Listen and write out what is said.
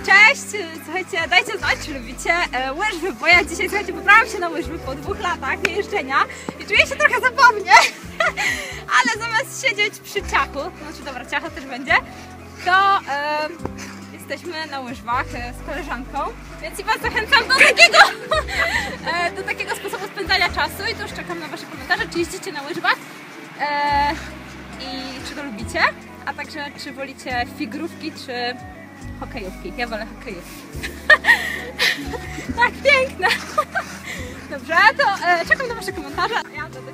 Cześć! Słuchajcie, dajcie znać, czy lubicie łyżwy, bo ja dzisiaj, słuchajcie, poprawiam się na łyżwy po 2 latach jeżdżenia i czuję się trochę zabawnie, ale zamiast siedzieć przy ciachu, znaczy dobra, ciacha też będzie, to jesteśmy na łyżwach z koleżanką, więc i Was zachęcam do takiego sposobu spędzania czasu i tu już czekam na Wasze komentarze, czy jeździcie na łyżwach i czy to lubicie, a także czy wolicie figrówki, czy hokejówki. Ja wolę hokejówki. Tak, piękne! Dobrze, to czekam na Wasze komentarze. Ja